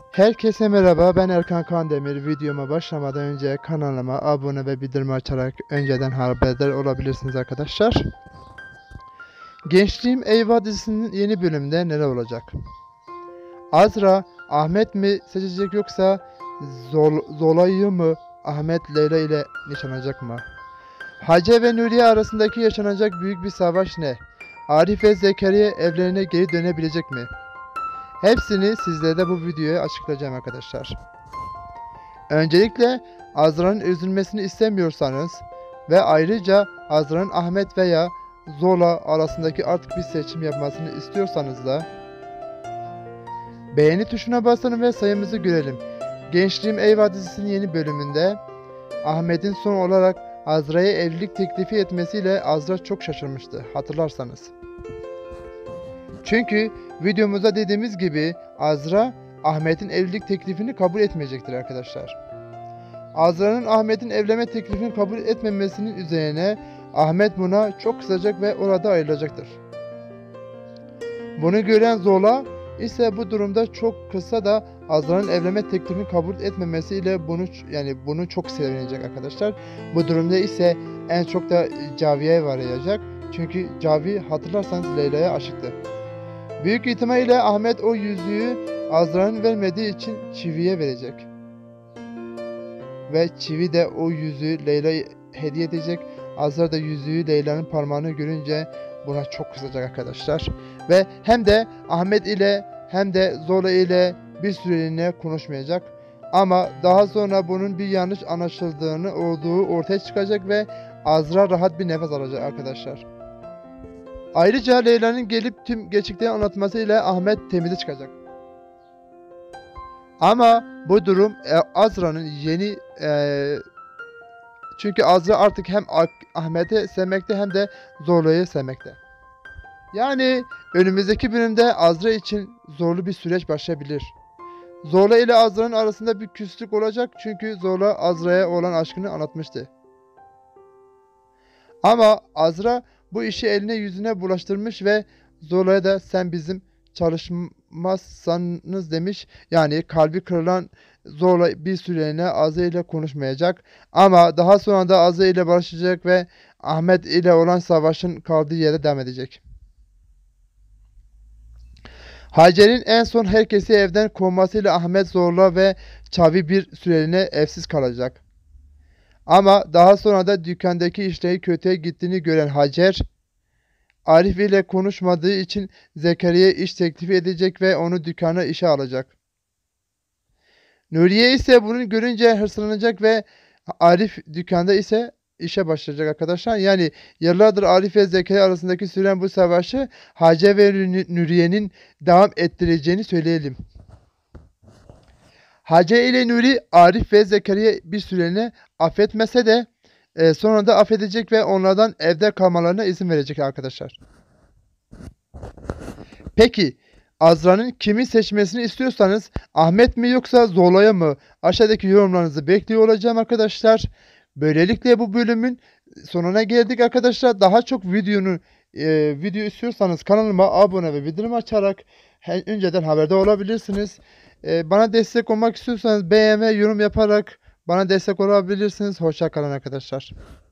Herkese merhaba, ben Erkan Kandemir. Videoma başlamadan önce kanalıma abone ve bildirim açarak önceden haberdar olabilirsiniz arkadaşlar. Gençliğim Eyvah dizisinin yeni bölümünde neler olacak? Azra, Ahmet mi seçecek yoksa Zola'yı mı Ahmet Leyla ile nişanlanacak mı? Hacer ve Nuriye arasındaki yaşanacak büyük bir savaş ne? Arif ve Zekeriya evlerine geri dönebilecek mi? Hepsini sizlere de bu videoya açıklayacağım arkadaşlar. Öncelikle Azra'nın üzülmesini istemiyorsanız ve ayrıca Azra'nın Ahmet veya Zola arasındaki artık bir seçim yapmasını istiyorsanız da beğeni tuşuna basın ve sayımızı görelim. Gençliğim Eyvah dizisinin yeni bölümünde Ahmet'in son olarak Azra'ya evlilik teklifi etmesiyle Azra çok şaşırmıştı, hatırlarsanız. Çünkü videomuzda dediğimiz gibi Azra Ahmet'in evlilik teklifini kabul etmeyecektir arkadaşlar. Azra'nın Ahmet'in evlenme teklifini kabul etmemesinin üzerine Ahmet buna çok kızacak ve orada ayrılacaktır. Bunu gören Zola ise bu durumda çok kısa da Azra'nın evlenme teklifini kabul etmemesiyle bunu çok sevinecek arkadaşlar. Bu durumda ise en çok da Cavi'ye varacak. Çünkü Cavi hatırlarsanız Leyla'ya aşıktı. Büyük ihtimalle Ahmet o yüzüğü Azra'nın vermediği için Çivi'ye verecek. Ve Çivi de o yüzüğü Leyla'ya hediye edecek. Azra da yüzüğü Leyla'nın parmağını görünce buna çok kızacak arkadaşlar. Ve hem de Ahmet ile hem de Zola ile bir süreliğine konuşmayacak. Ama daha sonra bunun bir yanlış anlaşıldığını olduğu ortaya çıkacak ve Azra rahat bir nefes alacak arkadaşlar. Ayrıca Leyla'nın gelip tüm gerçekleri anlatmasıyla Ahmet temize çıkacak. Ama bu durum Azra'nın çünkü Azra artık hem Ahmet'i sevmekte hem de Zorlu'yu sevmekte. Yani önümüzdeki bölümde Azra için zorlu bir süreç başlayabilir. Zorla ile Azra'nın arasında bir küslük olacak çünkü Zorla Azra'ya olan aşkını anlatmıştı. Ama Azra bu işi eline yüzüne bulaştırmış ve Zola'ya da sen bizim çalışmazsanız demiş. Yani kalbi kırılan Zola bir süreliğine Azra ile konuşmayacak. Ama daha sonra da Azra ile barışacak ve Ahmet ile olan savaşın kaldığı yere devam edecek. Hacer'in en son herkesi evden kovmasıyla Ahmet Zorla ve Çavi bir süreliğine evsiz kalacak. Ama daha sonra da dükkandaki işleri kötüye gittiğini gören Hacer, Arif ile konuşmadığı için Zekeriya iş teklifi edecek ve onu dükkana işe alacak. Nuriye ise bunu görünce hırslanacak ve Arif dükkanda ise işe başlayacak arkadaşlar. Yani yıllardır Arif ve Zekeriya arasındaki süren bu savaşı Hacer ve Nuriye'nin devam ettireceğini söyleyelim. Hacer ile Nuri, Arif ve Zekeriya bir süreliğine affetmese de sonra da affedecek ve onlardan evde kalmalarına izin verecek arkadaşlar. Peki Azra'nın kimi seçmesini istiyorsanız Ahmet mi yoksa Zola'ya mı? Aşağıdaki yorumlarınızı bekliyor olacağım arkadaşlar. Böylelikle bu bölümün sonuna geldik arkadaşlar. Daha çok video istiyorsanız kanalıma abone ve bildirim açarak önceden haberdar olabilirsiniz. Bana destek olmak istiyorsanız beğen ve yorum yaparak bana destek olabilirsiniz. Hoşça kalın arkadaşlar.